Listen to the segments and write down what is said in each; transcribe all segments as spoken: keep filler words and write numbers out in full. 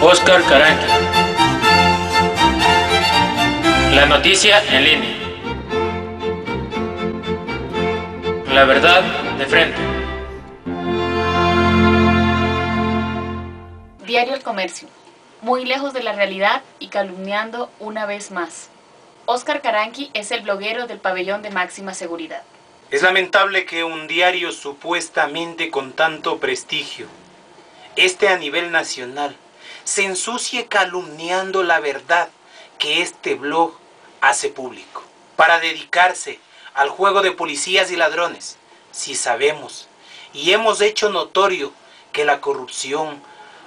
Óscar Caranqui. La noticia en línea. La verdad de frente. Diario El Comercio. Muy lejos de la realidad y calumniando una vez más. Óscar Caranqui es el bloguero del pabellón de máxima seguridad. Es lamentable que un diario supuestamente con tanto prestigio, este a nivel nacional, se ensucie calumniando la verdad que este blog hace público, para dedicarse al juego de policías y ladrones, si sabemos y hemos hecho notorio que la corrupción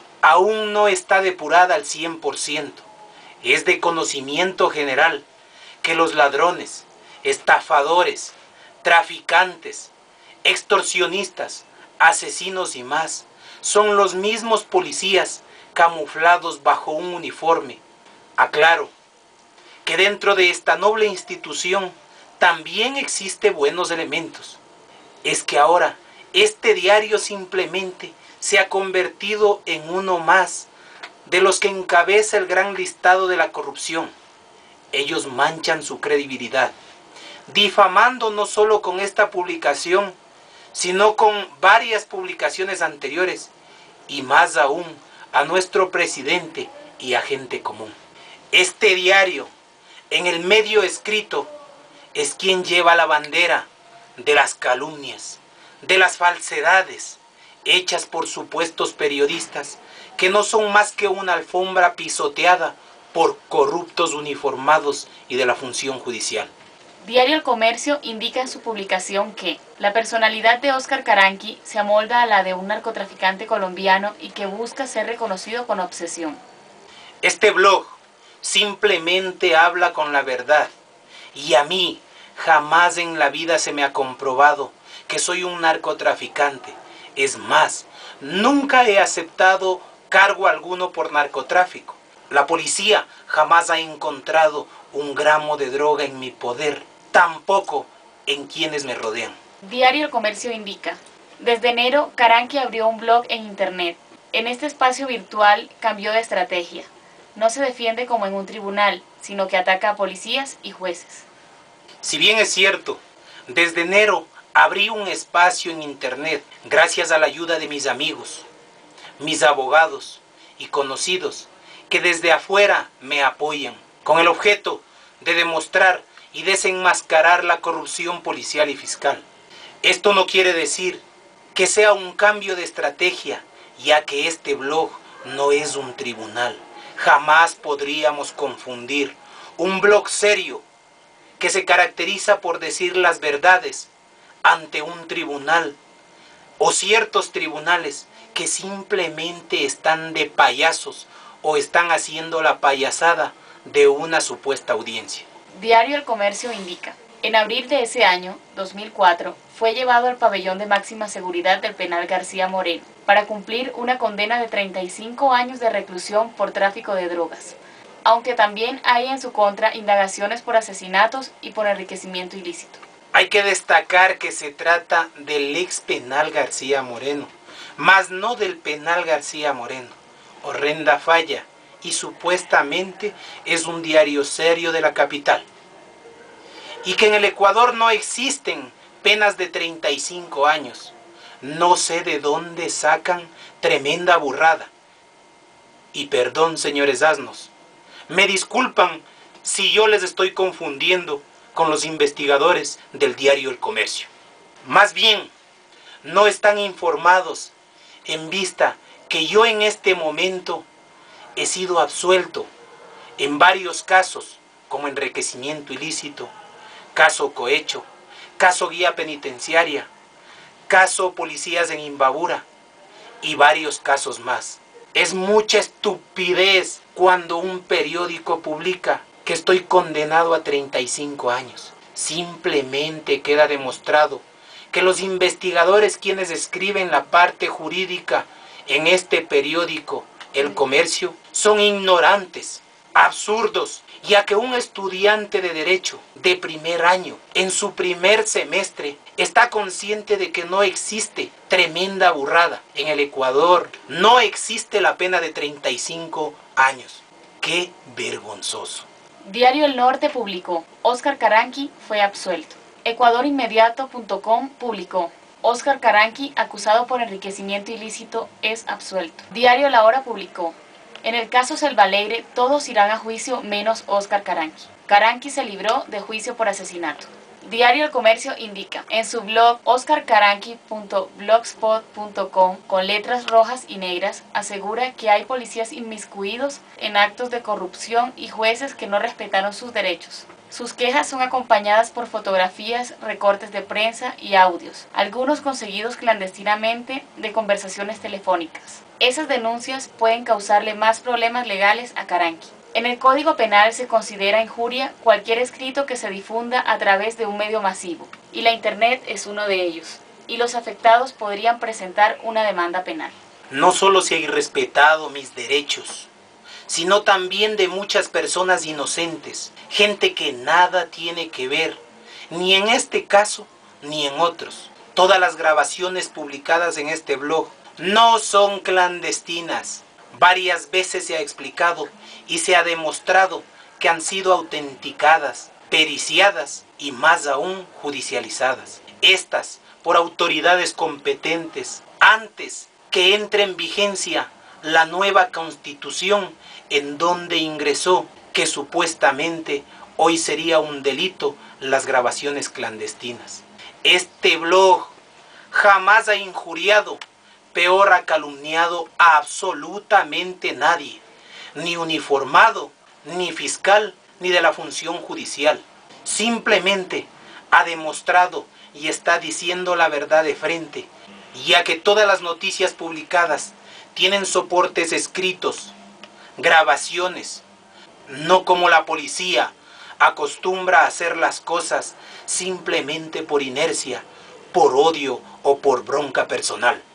aún no está depurada al cien por ciento. Es de conocimiento general que los ladrones, estafadores, traficantes, extorsionistas, asesinos y más son los mismos policías camuflados bajo un uniforme. Aclaro que dentro de esta noble institución también existe buenos elementos. Es que ahora este diario simplemente se ha convertido en uno más de los que encabeza el gran listado de la corrupción. Ellos manchan su credibilidad, difamando no solo con esta publicación, sino con varias publicaciones anteriores, y más aún a nuestro presidente y a gente común. Este diario, en el medio escrito, es quien lleva la bandera de las calumnias, de las falsedades, hechas por supuestos periodistas, que no son más que una alfombra pisoteada por corruptos uniformados y de la función judicial. Diario El Comercio indica en su publicación que la personalidad de Óscar Caranqui se amolda a la de un narcotraficante colombiano y que busca ser reconocido con obsesión. Este blog simplemente habla con la verdad, y a mí jamás en la vida se me ha comprobado que soy un narcotraficante. Es más, nunca he aceptado cargo alguno por narcotráfico. La policía jamás ha encontrado un gramo de droga en mi poder, tampoco en quienes me rodean. Diario El Comercio indica: desde enero, Caranqui abrió un blog en internet. En este espacio virtual cambió de estrategia. No se defiende como en un tribunal, sino que ataca a policías y jueces. Si bien es cierto, desde enero abrí un espacio en internet gracias a la ayuda de mis amigos, mis abogados y conocidos, que desde afuera me apoyan, con el objeto de demostrar y desenmascarar la corrupción policial y fiscal. Esto no quiere decir que sea un cambio de estrategia, ya que este blog no es un tribunal. Jamás podríamos confundir un blog serio que se caracteriza por decir las verdades ante un tribunal o ciertos tribunales que simplemente están de payasos o están haciendo la payasada de una supuesta audiencia. Diario El Comercio indica: en abril de ese año, dos mil cuatro, fue llevado al pabellón de máxima seguridad del penal García Moreno para cumplir una condena de treinta y cinco años de reclusión por tráfico de drogas, aunque también hay en su contra indagaciones por asesinatos y por enriquecimiento ilícito. Hay que destacar que se trata del ex penal García Moreno, más no del penal García Moreno. Horrenda falla, y supuestamente es un diario serio de la capital. Y que en el Ecuador no existen penas de treinta y cinco años. No sé de dónde sacan tremenda burrada. Y perdón, señores asnos, me disculpan si yo les estoy confundiendo con los investigadores del diario El Comercio. Más bien, no están informados en vista que yo en este momento he sido absuelto en varios casos, como enriquecimiento ilícito, caso cohecho, caso guía penitenciaria, caso policías en Imbabura y varios casos más. Es mucha estupidez cuando un periódico publica que estoy condenado a treinta y cinco años. Simplemente queda demostrado que los investigadores quienes escriben la parte jurídica en este periódico, El Comercio, son ignorantes absurdos, ya que un estudiante de Derecho de primer año, en su primer semestre, está consciente de que no existe tremenda burrada. En el Ecuador no existe la pena de treinta y cinco años. ¡Qué vergonzoso! Diario El Norte publicó: Óscar Caranqui fue absuelto. ecuador inmediato punto com publicó: Óscar Caranqui, acusado por enriquecimiento ilícito, es absuelto. Diario La Hora publicó: en el caso Selvaleire, todos irán a juicio menos Óscar Caranqui. Caranqui se libró de juicio por asesinato. Diario El Comercio indica en su blog óscar caranqui punto blogspot punto com, con letras rojas y negras, asegura que hay policías inmiscuidos en actos de corrupción y jueces que no respetaron sus derechos. Sus quejas son acompañadas por fotografías, recortes de prensa y audios, algunos conseguidos clandestinamente de conversaciones telefónicas. Esas denuncias pueden causarle más problemas legales a Caranqui. En el Código Penal se considera injuria cualquier escrito que se difunda a través de un medio masivo, y la Internet es uno de ellos, y los afectados podrían presentar una demanda penal. No solo se ha irrespetado mis derechos, sino también de muchas personas inocentes, gente que nada tiene que ver, ni en este caso, ni en otros. Todas las grabaciones publicadas en este blog no son clandestinas. Varias veces se ha explicado y se ha demostrado que han sido autenticadas, periciadas y más aún judicializadas. Estas por autoridades competentes antes que entre en vigencia la nueva Constitución, en donde ingresó que supuestamente hoy sería un delito las grabaciones clandestinas. Este blog jamás ha injuriado, peor ha calumniado a absolutamente nadie, ni uniformado, ni fiscal, ni de la función judicial. Simplemente ha demostrado y está diciendo la verdad de frente, ya que todas las noticias publicadas tienen soportes escritos, grabaciones, no como la policía acostumbra a hacer las cosas simplemente por inercia, por odio o por bronca personal.